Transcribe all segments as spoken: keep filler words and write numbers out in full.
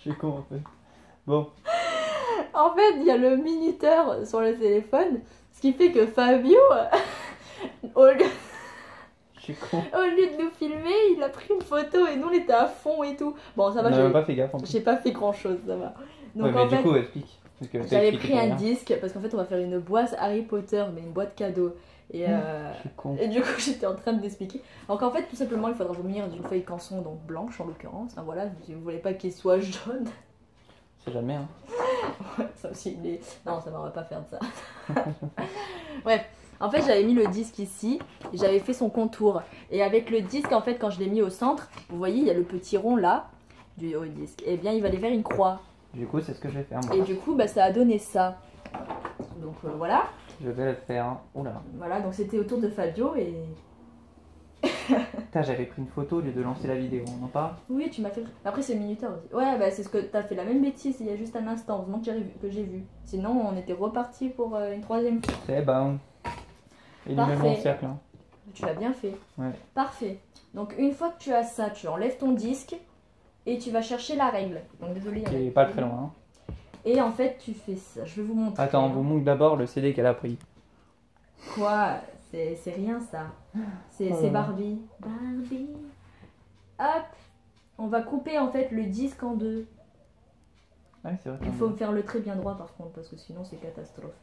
Je suis con en fait. Bon. En fait, il y a le minuteur sur le téléphone, ce qui fait que Fabio, au lieu, Je suis con. au lieu de nous filmer, il a pris une photo et nous on était à fond et tout. Bon, ça va, On n'a j'ai même pas fait gaffe en plus. j'ai pas fait grand chose, ça va. Donc Ouais, mais en du fait, coup, explique. Parce que t'as j'avais expliqué pris pour un rien. disque parce qu'en fait, on va faire une boîte Harry Potter, mais une boîte cadeau. Et, euh, Je suis con. et du coup, j'étais en train de l'expliquer. Donc en fait, tout simplement, il faudra vomir d'une feuille canson, donc blanche en l'occurrence. Hein, voilà, si vous voulez pas qu'il soit jaune. C'est jamais, hein. Ouais, ça aussi, mais non, ça m'aurait pas faire de ça. Bref, en fait, j'avais mis le disque ici, et j'avais fait son contour. Et avec le disque, en fait, quand je l'ai mis au centre, vous voyez, il y a le petit rond là, du haut disque. Et bien, il va aller faire une croix. Du coup, c'est ce que je vais faire moi. Et du coup, bah, ça a donné ça. Donc euh, voilà. Je vais le faire. Oula. Voilà, donc c'était autour de Fabio et... Putain, j'avais pris une photo au lieu de lancer la vidéo, on en parle? Oui, tu m'as fait... Après, c'est le minuteur aussi. Ouais, bah c'est ce que t'as fait la même bêtise il y a juste un instant, heureusement que j'ai vu- que j'ai vu. Sinon, on était reparti pour euh, une troisième fois. C'est bon. Il est Parfait. même en cercle. Hein. Tu l'as bien fait. Ouais. Parfait. Donc une fois que tu as ça, tu enlèves ton disque et tu vas chercher la règle. Donc désolé. Qui est pas très loin. Hein. Et en fait, tu fais ça. Je vais vous montrer. Attends, on hein. vous montre d'abord le C D qu'elle a pris. Quoi? C'est c'est rien ça. C'est Oh là c'est là. Barbie. Barbie. Hop. On va couper en fait le disque en deux. Ouais, c'est vrai. Il faut me faire le trait bien droit par contre parce que sinon c'est catastrophe.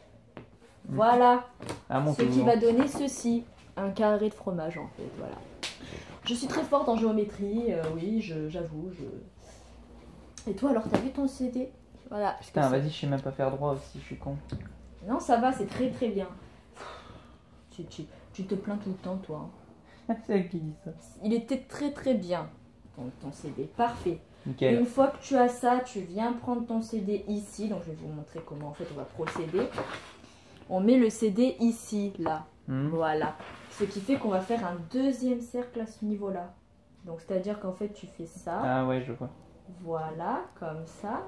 Voilà. Ah, mon Ce qui toujours. va donner ceci. Un carré de fromage en fait. Voilà. Je suis très forte en géométrie. euh, oui, je- j'avoue. Je... Et toi alors, t'as vu ton C D? Voilà. Putain, vas-y, je sais même pas faire droit aussi, je suis con. Non, ça va, c'est très très bien. Tu, tu, tu te plains tout le temps, toi. hein. C'est elle qui dit ça. Il était très très bien, ton, ton C D. Parfait. Nickel. Une fois que tu as ça, tu viens prendre ton C D ici. Donc, je vais vous montrer comment en fait on va procéder. On met le C D ici, là. Hmm. Voilà. Ce qui fait qu'on va faire un deuxième cercle à ce niveau-là. Donc, c'est-à-dire qu'en fait, tu fais ça. Ah ouais, je vois. Voilà, comme ça.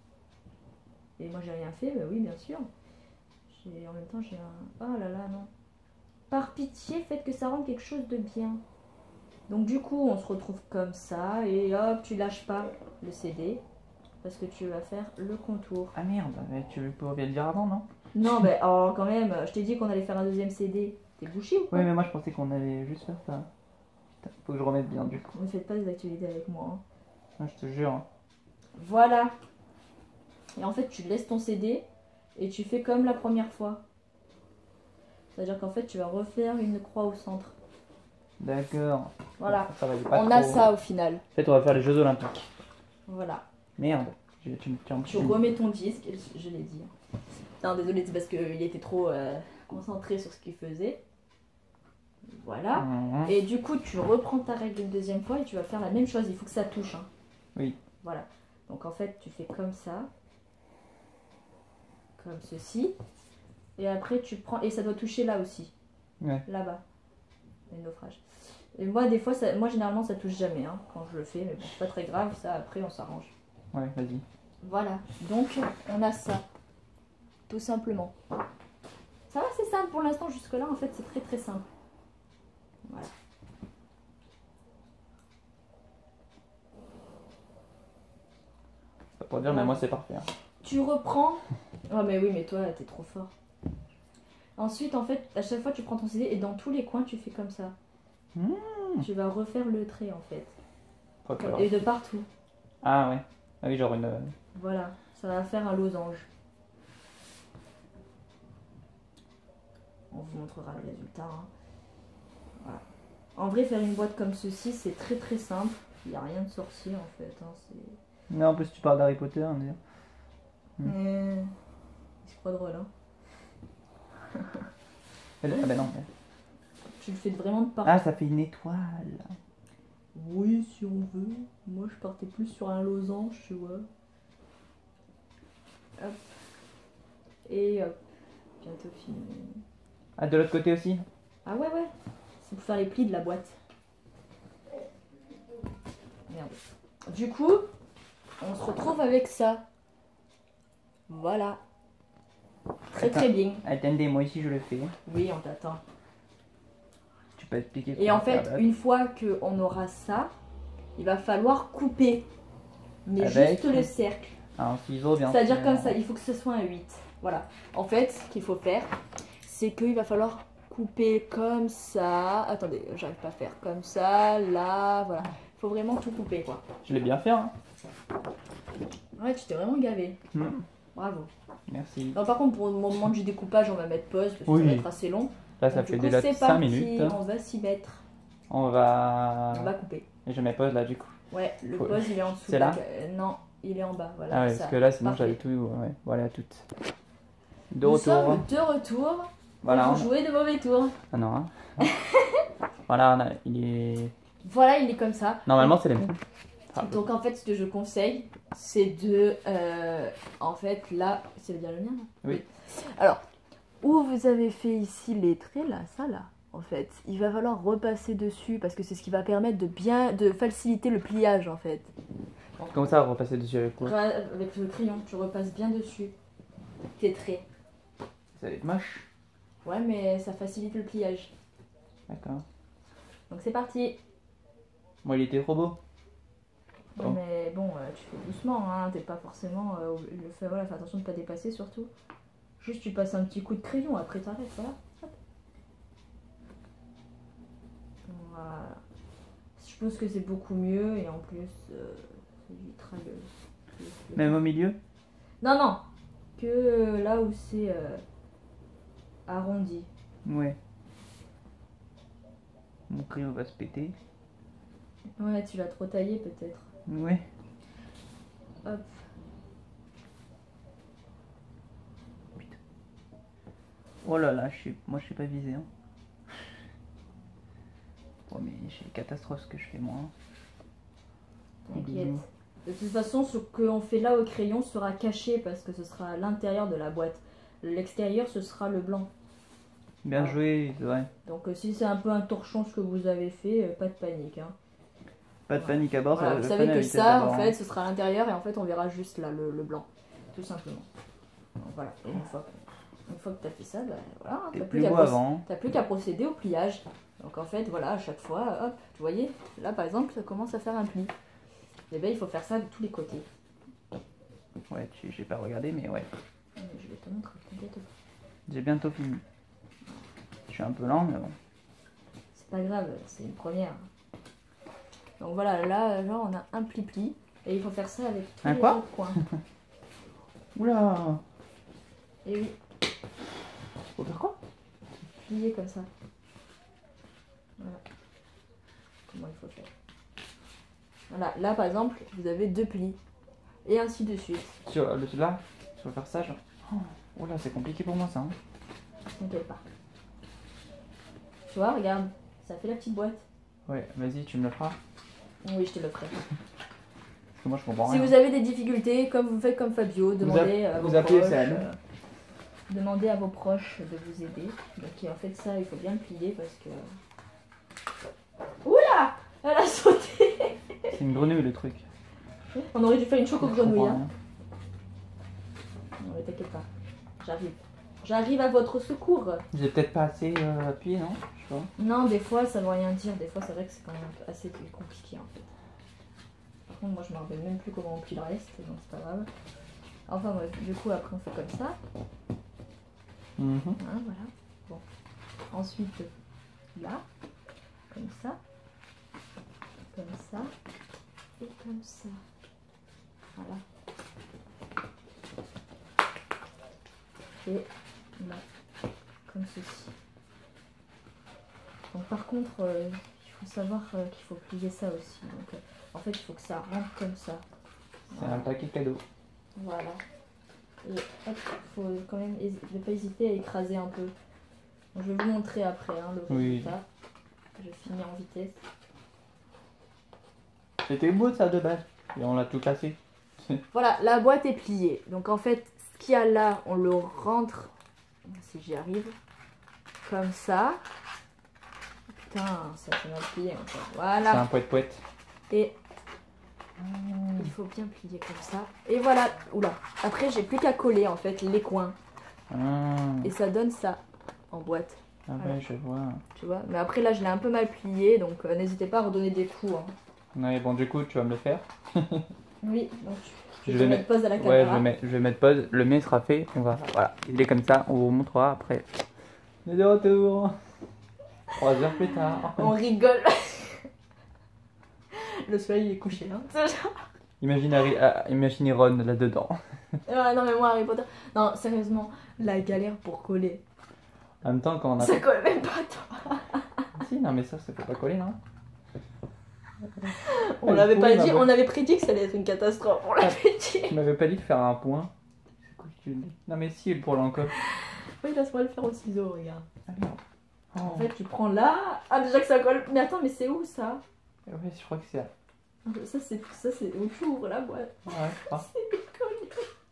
Et moi, j'ai rien fait, bah oui, bien sûr. J'ai- En même temps, j'ai un... Oh là là, non. Par pitié, faites que ça rende quelque chose de bien. Donc, du coup, on se retrouve comme ça. Et hop, tu lâches pas le C D. Parce que tu vas faire le contour. Ah merde, mais tu peux bien le dire avant, non? Non, mais oh, quand même, je t'ai dit qu'on allait faire un deuxième C D. T'es bouché ou quoi? Ouais, mais moi je pensais qu'on allait juste faire ça. Putain, faut que je remette bien du coup. Ne faites pas des actualités avec moi. hein. Non, je te jure. hein. Voilà. Et en fait, tu laisses ton C D et tu fais comme la première fois. C'est-à-dire qu'en fait, tu vas refaire une croix au centre. D'accord. Voilà. Ça va, il est pas On a trop. ça au final. En fait, on va faire les Jeux Olympiques. Voilà. Merde. Je- Tu me tiens. Tu remets ton disque, je, je l'ai dit. Non, désolé, c'est parce qu'il était trop euh, concentré sur ce qu'il faisait. Voilà. Mhm. Et du coup, tu reprends ta règle une deuxième fois et tu vas faire la même chose. Il faut que ça touche. Hein. Oui. Voilà. Donc en fait, tu fais comme ça. Comme ceci. Et après, tu prends... Et ça doit toucher là aussi. Ouais. Là-bas. Le naufrage. Et moi, des fois, ça... moi généralement, ça touche jamais hein, quand je le fais. Mais bon, c'est pas très grave. Ça, après, on s'arrange. Ouais, vas-y. Voilà. Donc, on a ça. Tout simplement. Ça va, c'est simple pour l'instant. Jusque-là, en fait, c'est très très simple. Voilà. Pas pour dire, mais moi c'est parfait. hein. Tu reprends. Oh, mais oui, mais toi, t'es trop fort. Ensuite, en fait, à chaque fois, tu prends ton C D et dans tous les coins, tu fais comme ça. Mmh. Tu vas refaire le trait, en fait. Faut que- Et de partout. Ah ouais. Ah oui, genre une. euh, Voilà. Ça va faire un losange. On vous montrera le résultat. hein. Voilà. En vrai, faire une boîte comme ceci, c'est très très simple. Il n'y a rien de sorcier, en fait. hein, c'est... Non, en plus tu parles d'Harry Potter, on dirait. Mm. Euh, Il se croit drôle, hein. Elle- Ah bah non. mais- Tu le fais vraiment de partout. Ah, ça fait une étoile. Oui, si on veut. Moi, je partais plus sur un losange, tu vois. Hop. Et hop. Bientôt fini. Ah, de l'autre côté aussi? Ah ouais, ouais. C'est pour faire les plis de la boîte. Merde. Du coup, on se retrouve avec ça. Voilà. Très très bien. Attendez, moi ici je le fais. Oui, on t'attend. Tu peux expliquer Et en comment fait, faire, là. une fois qu'on aura ça, il va falloir couper. mais Avec juste le cercle. un ciseau bien C'est-à-dire sûr. comme ça, il faut que ce soit un huit. Voilà. En fait, ce qu'il faut faire, c'est qu'il va falloir couper comme ça. Attendez, j'arrive pas à faire comme ça, là, voilà. Il faut vraiment tout couper, quoi. Je l'ai bien fait, hein. Ouais, tu t'es vraiment gavé. Mm. Bravo. Merci. Non, par contre, pour le moment du découpage, on va mettre pause parce que Oui. ça va être assez long. Là, ça Donc, fait du coup, déjà c'est cinq parti, minutes. On va s'y mettre. On va... On va couper. Et je mets pause là, du coup. Ouais, le Faut- pause, il est en dessous. C'est là donc, euh, Non, il est en bas. Voilà, Ah ouais, ça. parce que là, sinon, Parfait. j'avais tout... Ouais, voilà, tout. De Nous retour. sommes de retour. Voilà. Pour on- jouer de mauvais tours. Ah non, hein. Voilà, on a- il est... Voilà, il est comme ça. Normalement, c'est les mêmes. Ah, Donc en fait, ce que je conseille, c'est de... euh, en fait, là... C'est bien le mien là Oui. Alors, où vous avez fait ici les traits, là, ça là, en fait, il va falloir repasser dessus parce que c'est ce qui va permettre de bien... de faciliter le pliage, en fait. Comme ça, on va repasser dessus avec quoi? Ra- Avec le crayon, tu repasses bien dessus tes traits. Ça va être moche. Ouais, mais ça facilite le pliage. D'accord. Donc c'est parti. Moi, il était trop beau. Ouais, Bon. mais bon, euh, tu fais doucement, hein, t'es pas forcément... euh, le fait, voilà, fais attention de pas dépasser surtout. Juste tu passes un petit coup de crayon, après t'arrêtes, voilà. Hop. Voilà. Je pense que c'est beaucoup mieux et en plus, euh, ça évitera le... le- le- Même au milieu? Non, non, que euh, là où c'est euh, arrondi. Ouais. Mon crayon va se péter. Ouais, tu l'as trop taillé peut-être. Ouais. Hop. Oh là là, je suis... moi je sais pas viser. Hein. Bon, mais c'est catastrophe ce que je fais moi. hein. T'inquiète. Bisous. De toute façon, ce qu'on fait là au crayon sera caché parce que ce sera à l'intérieur de la boîte. L'extérieur, ce sera le blanc. Bien Ah. joué, c'est vrai. Donc euh, si c'est un peu un torchon ce que vous avez fait, euh, pas de panique. Hein. Pas de panique à bord. Voilà, ça, vous je savez connais que la vitesse ça, d'abord, en hein. fait, ce sera à l'intérieur et en fait, on verra juste là le, le blanc. Tout simplement. Donc voilà, et une fois, une fois que tu as fait ça, bah, voilà, T'es t'as plus plus qu'à beau proc- avant. t'as plus qu'à procéder au pliage. Donc en fait, voilà, à chaque fois, hop, vous voyez, là par exemple, ça commence à faire un pli. Et bien, il faut faire ça de tous les côtés. Ouais, tu- j'ai pas regardé, mais ouais. Mais je vais te montrer, t'inquiète pas. J'ai bientôt fini. Je suis un peu lent, mais bon. C'est pas grave, c'est une première. Donc voilà, là, genre, on a un pli-pli. Et il faut faire ça avec tous Un les quoi autres coins. Oula! Et oui, Faut faire quoi? plier comme ça. Voilà. Comment il faut faire. Voilà, là par exemple, vous avez deux plis. Et ainsi de suite. Sur le là, je vais faire ça, genre. Oh, oula, c'est compliqué pour moi ça. Hein. T'inquiète pas. Tu vois, regarde, ça fait la petite boîte. Ouais, vas-y, tu me le feras. Oui, je te le ferai. Parce que moi je comprends Si rien. vous avez des difficultés, comme vous faites comme Fabio, demandez app- à vos vous appelez proches. Sam. euh, demandez à vos proches de vous aider. Donc en fait ça, il faut bien le plier parce que... Oula! Elle a sauté. C'est une grenouille le truc. On aurait dû faire une Je choco-grenouille. comprends Hein. rien. Non mais t'inquiète pas. J'arrive. J'arrive à votre secours. J'ai peut-être pas assez euh, appuyé, non? Je sais pas. Non, des fois ça veut rien dire. Des fois c'est vrai que c'est quand même assez compliqué en fait. Par contre, moi je me rappelle même plus comment on plie le reste, donc c'est pas grave. Enfin bref, du coup après on fait comme ça. Mhm. Hein, voilà. Bon. Ensuite, là, comme ça, comme ça, et comme ça. Voilà. Et là, comme ceci. Donc par contre, euh, il faut savoir euh, qu'il faut plier ça aussi. Donc euh, en fait, il faut que ça rentre comme ça. C'est un paquet cadeau. Voilà. Et hop, il faut quand même hési- ne pas hésiter à écraser un peu. Donc, je vais vous montrer après hein, le Oui. résultat. Je finis en vitesse. C'était beau ça de base. Et on l'a tout cassé. Voilà, la boîte est pliée. Donc en fait, ce qu'il y a là, on le rentre, si j'y arrive, comme ça. Putain, ça fait mal plié encore. C'est Voilà. un poète poète. Et il faut bien plier comme ça. Et voilà. Oula. Après, j'ai plus qu'à coller en fait les coins. Ah, Et ça donne ça en boîte. ah voilà. ouais, je vois. Tu vois. Mais après, là, je l'ai un peu mal plié. Donc euh, n'hésitez pas à redonner des coups. Hein. Ouais, bon, du coup, tu vas me le faire. Oui, donc tu Je vais vais mettre pause à la Ouais, caméra. je vais, mettre, je vais mettre pause. Le mien sera fait. On va, voilà, il est comme ça. On vous montrera après. On est de retour. Trois heures plus tard. On rigole. Le soleil est couché. Hein. Imagine Harry, ah, imaginez Ron là-dedans. Ouais, non, mais moi, Harry Potter. Non, sérieusement, la galère pour coller. En même temps, quand on a Ça fait... colle même pas, toi. Si, non, mais ça, ça peut pas coller, non? On Ah, l'avait vous pas pouvez dit, m'avoir- on avait prédit que ça allait être une catastrophe. On l'avait dit. Tu m'avais pas dit de faire un point. C'est quoi que tu dis? Non, mais si, pour l'encoche. Oui, laisse-moi le faire au ciseau, regarde. Ah, non. En Oh. fait, tu prends là. Ah, déjà que ça colle. Mais attends, mais c'est où ça? Ouais, je crois que c'est... Ça, c'est ça, c'est où tu ouvres la boîte. Ouais, je crois. C'est décollé.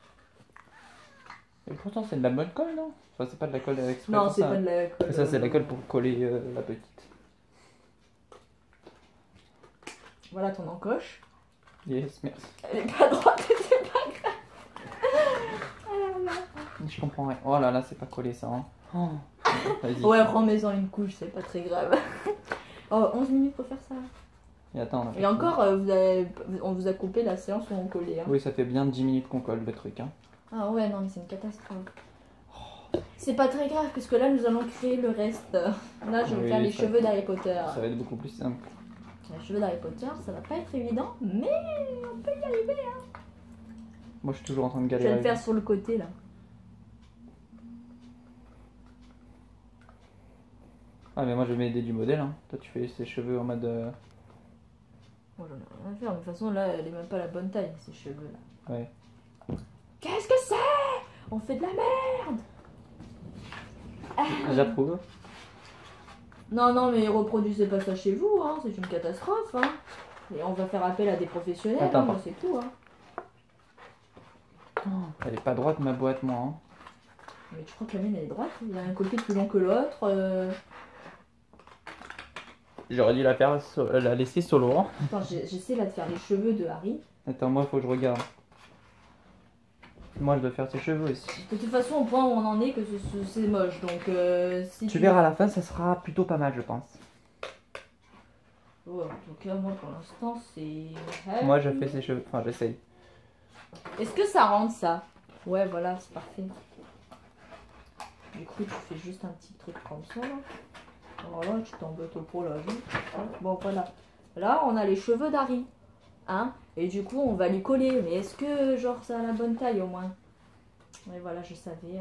Et pourtant, c'est de la bonne colle, non? Enfin, c'est pas de la colle avec Non, pour c'est ça. pas de la colle. Ça, c'est la colle pour coller euh, la petite. Voilà ton encoche. Yes, merci. Elle est pas droite, c'est pas grave. Ah là là. Je comprends rien. Oh là là, c'est pas collé ça. Hein. Oh. Vas-y. Ouais, remets-en une couche, c'est pas très grave. Oh, onze minutes pour faire ça. Et attends, on a Et fait- encore, euh, vous avez, on vous a coupé la séance où on collait. Hein. Oui, ça fait bien dix minutes qu'on colle le truc. Hein. Ah ouais, non, mais c'est une catastrophe. C'est pas très grave, parce que là, nous allons créer le reste. Là, je vais Oui, faire les ça- cheveux d'Harry Potter. Ça va être beaucoup plus simple. Les cheveux d'Harry Potter, ça va pas être évident, mais on peut y arriver. Moi, je suis toujours en train de Je vais galérer. le faire sur le côté, là. Ah, mais moi, je vais m'aider du modèle. Hein. Toi, tu fais ses cheveux en mode. euh, Moi, j'en ai rien à faire, mais de toute façon, là, elle est même pas la bonne taille, ces cheveux-là. Ouais. Qu'est-ce que c'est? On fait de la merde. J'approuve. Non, non, mais reproduisez pas ça chez vous, hein. C'est une catastrophe. Hein. Et on va faire appel à des professionnels, Attends, hein, moi, attends. c'est tout. Hein. Oh, elle est pas droite, ma boîte, moi. Hein. Mais je crois que la mienne elle est droite, il y a un côté plus long que l'autre. euh. J'aurais dû la faire, so- la laisser solo. Hein. Attends, j'ai- j'essaie là de faire les cheveux de Harry. Attends, moi, faut que je regarde. Moi, je dois faire ses cheveux aussi. De toute façon, au point où on en est, que ce- ce- c'est moche. Donc, euh, si Tu verras à la fin, ça sera plutôt pas mal, je pense. Ouais, en tout cas, moi pour l'instant, c'est. Moi, je fais ses cheveux. Enfin, j'essaye. Est-ce que ça rentre ça? Ouais, voilà, c'est parfait. Du coup, tu fais juste un petit truc comme ça. Là. Voilà, tu t'embêtes pour la vie. Bon, voilà. Là, on a les cheveux d'Harry. Hein? Et du coup, on va lui coller. Mais est-ce que, genre, ça a la bonne taille au moins? Ouais, voilà, je savais.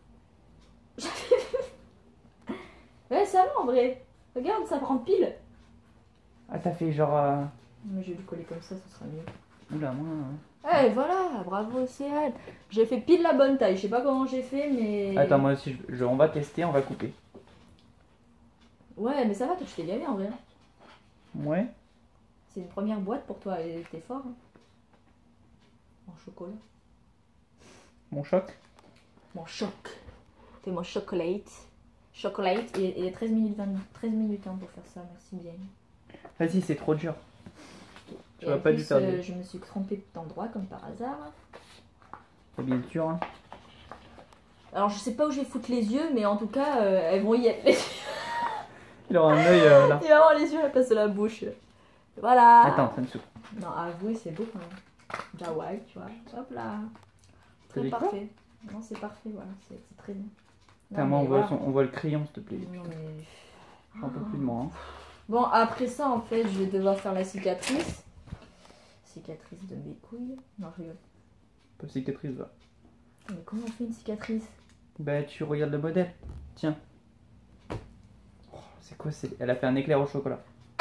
Ouais, ça va en vrai. Regarde, ça prend pile. Ah, t'as fait genre. euh, Mais je vais lui coller comme ça, ce sera mieux. Oula, moi. hein. Eh voilà, bravo, c'est elle. J'ai fait pile la bonne taille. Je sais pas comment j'ai fait, mais. Attends, moi aussi, je... je- on va tester, on va couper. Ouais, mais ça va, toi, tu t'es gavé en vrai. Ouais. C'est une première boîte pour toi et t'es fort. Hein. Mon chocolat. Mon choc. Mon choc. T'es mon chocolate. Chocolate. Et, et treize minutes, vingt, treize minutes hein, pour faire ça, merci bien. Vas-y, c'est trop dur. Tu Et vas en pas plus, du faire. euh, je me suis trompée d'endroit comme par hasard. C'est bien sûr. Hein. Alors je sais pas où je vais foutre les yeux, mais en tout cas, euh, elles vont y être. Il aura un œil euh, là. Il va avoir les yeux à la place de la bouche. Voilà. Attends, ça me souffle. Non, avouez, c'est beau quand même. Jawai, tu vois. Hop là. T'as Très dit quoi parfait. Non, c'est parfait, voilà. C'est c'est très bien. Putain, Non, moi, on mais voit, voilà. son- on voit le crayon, s'il te plaît. Non, mais... Un peu plus de moi. Hein. Bon, après ça, en fait, je vais devoir faire la cicatrice. Cicatrice de mes couilles. Non, je rigole. Pas de cicatrice, va. Mais comment on fait une cicatrice? Bah, tu regardes le modèle. Tiens. Oh, c'est quoi c'est... Elle a fait un éclair au chocolat.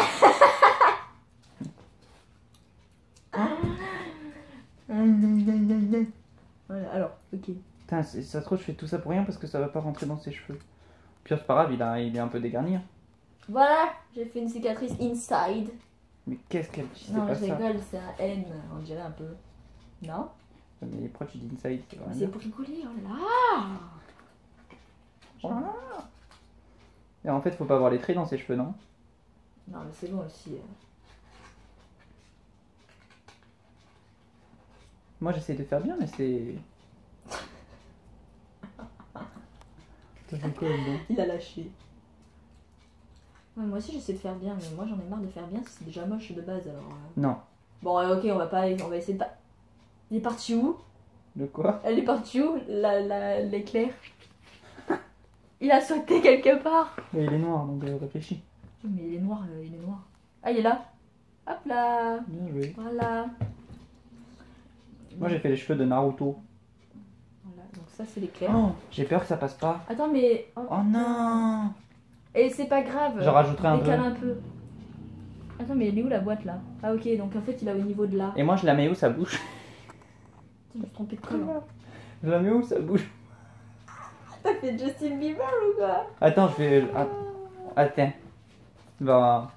Voilà, alors, ok. Putain, c'est- ça se trouve, je fais tout ça pour rien parce que ça va pas rentrer dans ses cheveux. Pire, c'est pas grave, il, a, il est un peu dégarni. hein. Voilà, j'ai fait une cicatrice inside. Mais qu'est-ce qu'elle dit? C'est Non, pas je ça. rigole, c'est un N, on dirait un peu. Non? Mais pourquoi tu dis inside? C'est Mais vrai. c'est pour rigoler, oh là! Voilà. Et en fait, faut pas avoir les traits dans ses cheveux, non? Non, mais c'est bon aussi. euh. Moi, j'essaie de faire bien, mais c'est. Ça fait quoi, là-dedans? Il a lâché. Ouais, moi aussi j'essaie de faire bien, mais moi j'en ai marre de faire bien si c'est déjà moche de base alors. euh, Non. Bon, ok, on va pas. On va essayer de pas. Il est parti où? De quoi? Elle est partie où? La, la, l'éclair. Il a sauté quelque part. Mais il est noir, donc euh, réfléchis. Mais il est noir, euh, il est noir. Ah, il est là. Hop là. Bien joué. Voilà. Moi j'ai fait les cheveux de Naruto. Voilà, donc ça c'est l'éclair. Oh, j'ai peur que ça passe pas. Attends, mais. Oh, Oh non. et c'est pas grave. Je rajouterai un Décale peu. un peu. Attends, mais elle est où la boîte là? Ah, ok, donc en fait il est au niveau de là. Et moi je la mets où sa bouche? Je me suis trompée de collant. Je la mets où sa bouche? T'as fait Justin Bieber ou quoi? Attends, je vais. att- Attends. Bah.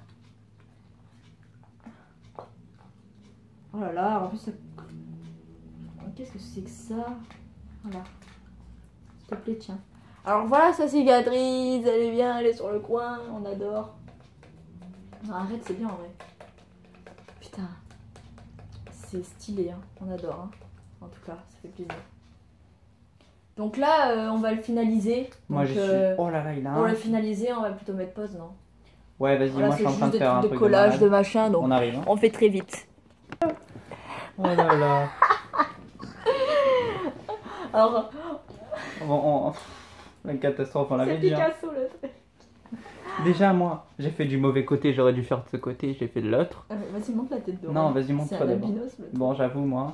Oh là là, en plus ça. Qu'est-ce que c'est que ça? Voilà. S'il te plaît, tiens. Alors voilà sa cicatrice, elle est bien, elle est sur le coin, on adore. Non, arrête, c'est bien en vrai. Putain. C'est stylé, hein. On adore, hein. En tout cas, ça fait plaisir. Donc là, euh, on va le finaliser. Moi Donc, j'ai euh, su. Oh là là, il a Pour un. le finaliser, on va plutôt mettre pause, non? Ouais, vas-y, Voilà, moi je c'est suis en train juste de des faire un trucs de truc collage, de, de malade. machin, donc On arrive, hein. on fait très vite. Oh là là. Alors, On- on- La catastrophe, on c'est l'avait dit. Hein. Picasso le truc. Déjà, moi, j'ai fait du mauvais côté, j'aurais dû faire de ce côté, j'ai fait de l'autre. Ah, mais vas-y, monte la tête de Non, Ron. vas-y, montre-toi C'est un d'abord. albinos, le truc. Bon, j'avoue, moi.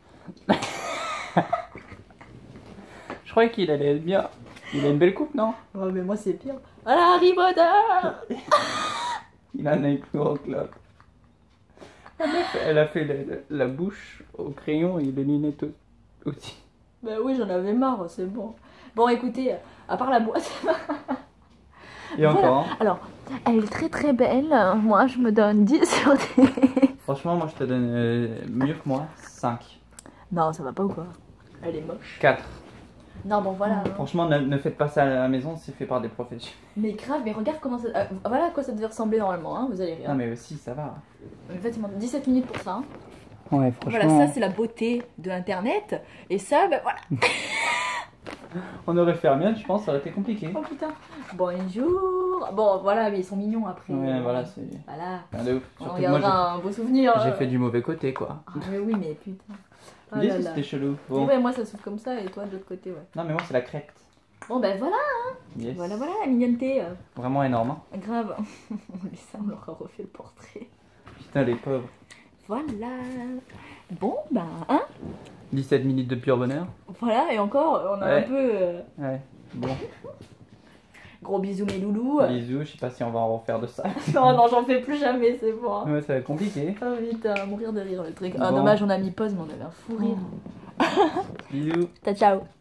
Je croyais qu'il allait être bien. Il a une belle coupe, non? Oh, mais moi c'est pire. Voilà, Harry Potter. Il a un œil plus gros que l'autre. Elle a fait, elle a fait la, la bouche au crayon et les lunettes au- aussi. Bah oui, j'en avais marre, c'est bon. Bon, écoutez, à part la boîte. Et encore, hein. Alors, elle est très très belle. Moi, je me donne dix sur dix. Franchement, moi je te donne euh, mieux que moi, cinq. Non, ça va pas ou quoi? Elle est moche. quatre. Non, bon, voilà. hein. Franchement, ne, ne faites pas ça à la maison, c'est fait par des professionnels. Mais grave, mais regarde comment ça. euh, voilà à quoi ça devait ressembler normalement, hein, vous allez rire. Non, mais aussi, ça va. En fait, il manque dix-sept minutes pour ça. hein. Ouais, franchement. Voilà, ça c'est la beauté de internet. Et ça, ben voilà. On aurait fait mieux, je pense, ça aurait été compliqué. Oh putain. Bonjour. Bon, voilà, mais ils sont mignons après. Ouais, voilà, c'est. Voilà. Rien de ouf. On Surtout que moi, regardera un beau souvenir. j'ai j'ai euh. fait du mauvais côté, quoi. Ah, mais oui, mais putain. Oh Dis là que là. c'était chelou. Bon. Ouais, moi ça s'ouvre comme ça et toi de l'autre côté, ouais. Non, mais moi, c'est la crête. Bon, ben voilà. Yes. Voilà, voilà, la mignonneté. euh. Vraiment énorme. Hein. Grave. Mais ça, on leur a refait le portrait. Putain, les pauvres. Voilà. Bon, ben, hein. dix-sept minutes de pur bonheur. Voilà, et encore, on a Ouais. un peu. euh, Ouais. Bon. Gros bisous, mes loulous. Bisous, je sais pas si on va en refaire de ça. Non, non, j'en fais plus jamais, c'est bon. hein. Ouais, ça va être compliqué. Oh putain, mourir de rire le truc. Ah, Bon. dommage, on a mis pause, mais on avait un fou rire. Bisous. Ciao, ciao.